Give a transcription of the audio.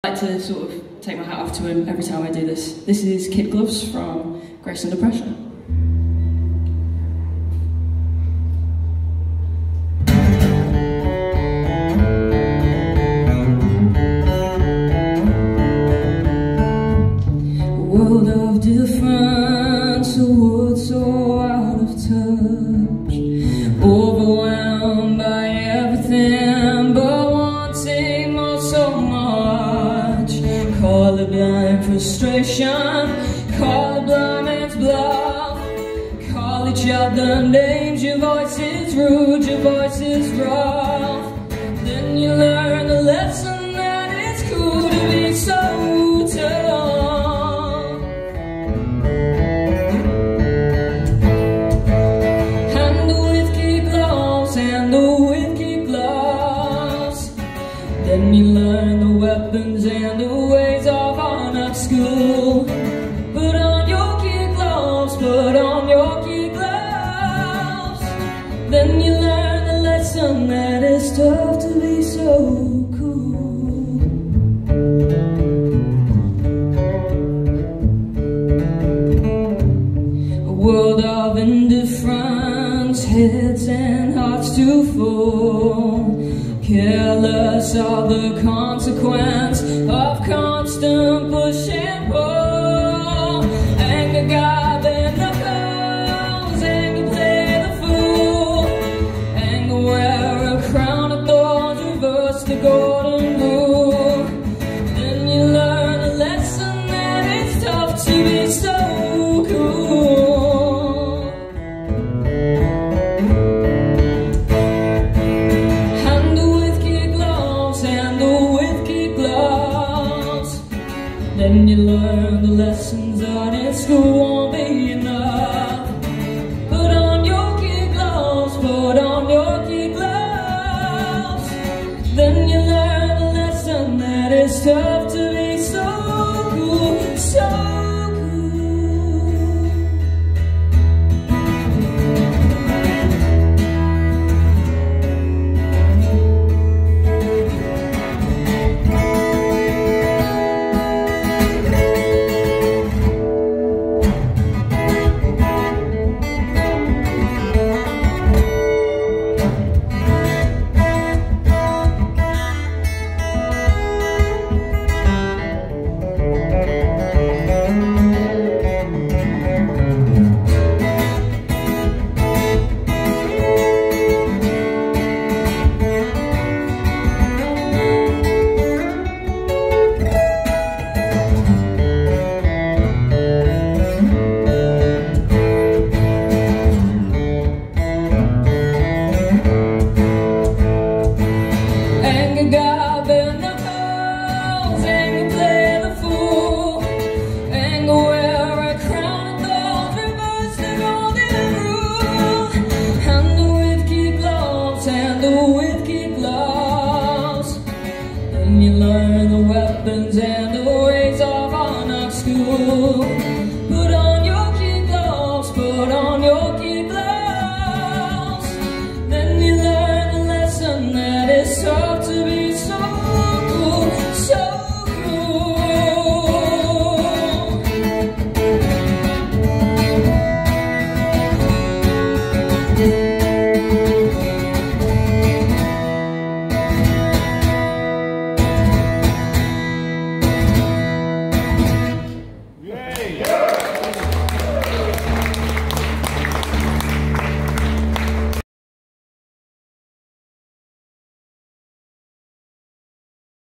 I like to sort of take my hat off to him every time I do this. This is Kid Gloves from Grace Under Pressure. A world of difference, a world so out of touch, overwhelmed by everything but wanting more so much. Call it blind frustration, call it blind man's bluff, call each other names, your voice is rude, your voice is rough. Then you learn the lesson that it's cool to be so tough. Handle with kid gloves, handle with kid gloves. Then you learn the weapons and the ways of honor school. Put on your kid gloves, put on your kid gloves. Then you learn the lesson that it's tough to be so cool. A world of indifference, heads and hearts too full, careless of the consequence of constant push and pull. Anger got their knuckles, anger play the fool, anger wear a crown of thorns, reverse the golden rule. Then you learn a lesson that it's tough to be so cool. Handle with kid gloves, handle with kid gloves. Then you learn the lessons that in school won't be enough. Put on your kid gloves, put on your kid gloves. Then you learn the lesson that it's tough to be so cool, so cool. Handle with kid gloves, then you learn the weapons and